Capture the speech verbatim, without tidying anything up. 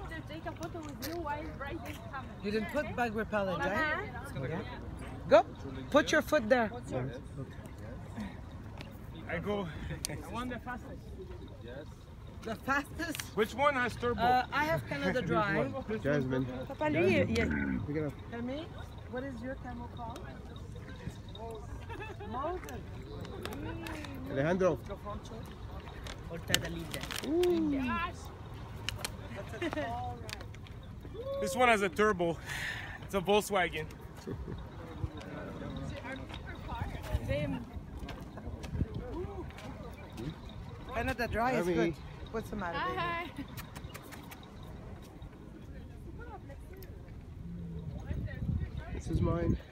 to take a photo with you while riding camel. You didn't put bug repellent, Uh-huh. right? Yeah. Go. Put your foot there. I go. I want the fastest. The fastest? Which one has turbo? Uh, I have Canada Dry. Jasmine. Papa, lui, il- Pick it up. Tell me, what is your camel called? Moses. Alejandro. Volta da líder. This one has a turbo. It's a Volkswagen. Canada Dry is Mommy. good. What's the matter, baby? Hi. This is mine.